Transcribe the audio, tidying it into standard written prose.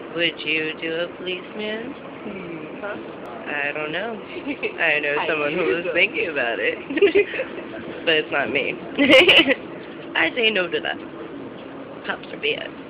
Would you do a policeman? Huh? I don't know. I know someone who was thinking about it. But it's not me. I say no to that. Cops are bad.